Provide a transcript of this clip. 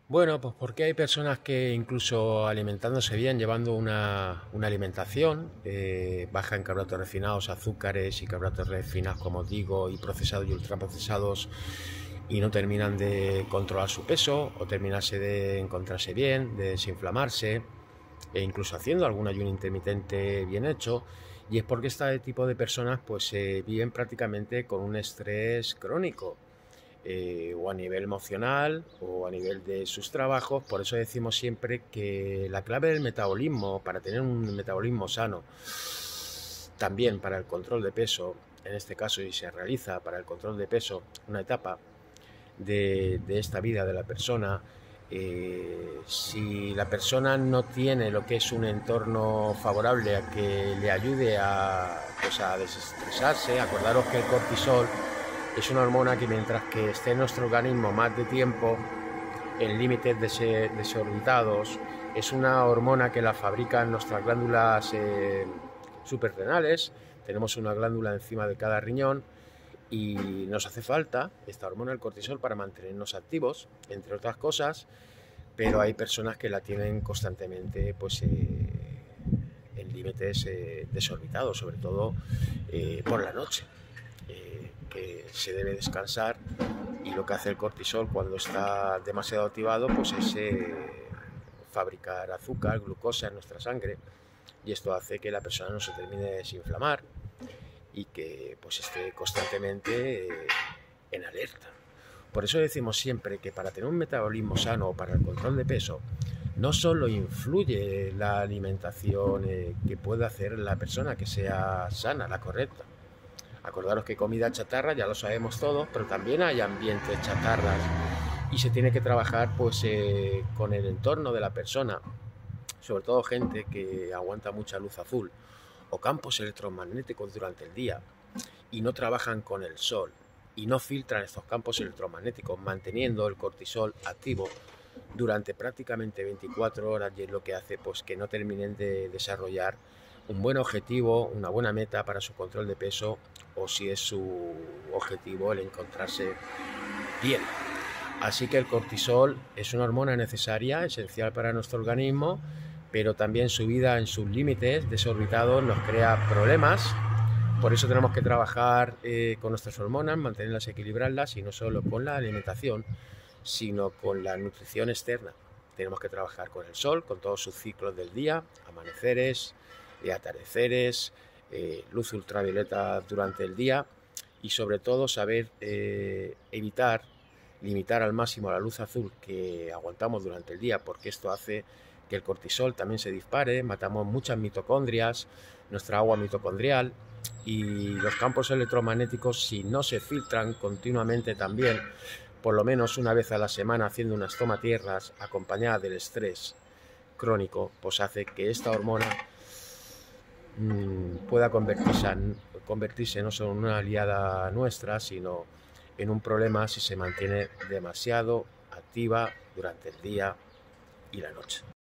Bueno, pues porque hay personas que incluso alimentándose bien, llevando una alimentación baja en carbohidratos refinados, azúcares y carbohidratos refinados, como os digo, y procesados y ultraprocesados, y no terminan de controlar su peso o terminarse de encontrarse bien, de desinflamarse, e incluso haciendo algún ayuno intermitente bien hecho. Y es porque este tipo de personas pues viven prácticamente con un estrés crónico, o a nivel emocional o a nivel de sus trabajos. Por eso decimos siempre que la clave del metabolismo, para tener un metabolismo sano, también para el control de peso, en este caso, y se realiza para el control de peso una etapa de esta vida de la persona, si la persona no tiene lo que es un entorno favorable a que le ayude a desestresarse. Acordaros que el cortisol es una hormona que, mientras que esté en nuestro organismo más de tiempo, en límites desorbitados, es una hormona que la fabrican nuestras glándulas suprarrenales. Tenemos una glándula encima de cada riñón y nos hace falta esta hormona, el cortisol, para mantenernos activos, entre otras cosas, pero hay personas que la tienen constantemente pues, en límites desorbitados, sobre todo por la noche, que se debe descansar, y lo que hace el cortisol cuando está demasiado activado pues es fabricar azúcar, glucosa en nuestra sangre, y esto hace que la persona no se termine de desinflamar y que pues esté constantemente en alerta. Por eso decimos siempre que para tener un metabolismo sano o para el control de peso, no solo influye la alimentación que pueda hacer la persona, que sea sana, la correcta. Acordaros que comida chatarra ya lo sabemos todos, pero también hay ambientes chatarras y se tiene que trabajar pues con el entorno de la persona, sobre todo gente que aguanta mucha luz azul o campos electromagnéticos durante el día y no trabajan con el sol y no filtran estos campos electromagnéticos, manteniendo el cortisol activo durante prácticamente 24 horas, y es lo que hace pues que no terminen de desarrollar un buen objetivo, una buena meta para su control de peso, o si es su objetivo el encontrarse bien. Así que el cortisol es una hormona necesaria, esencial para nuestro organismo, pero también su vida en sus límites desorbitados nos crea problemas. Por eso tenemos que trabajar con nuestras hormonas, mantenerlas, equilibrarlas, y no solo con la alimentación, sino con la nutrición externa. Tenemos que trabajar con el sol, con todos sus ciclos del día, amaneceres, atardeceres, luz ultravioleta durante el día, y sobre todo saber limitar al máximo la luz azul que aguantamos durante el día, porque esto hace que el cortisol también se dispare, matamos muchas mitocondrias, nuestra agua mitocondrial, y los campos electromagnéticos, si no se filtran continuamente también, por lo menos una vez a la semana, haciendo unas tomatierras acompañada del estrés crónico, pues hace que esta hormona pueda convertirse no solo en una aliada nuestra, sino en un problema si se mantiene demasiado activa durante el día y la noche.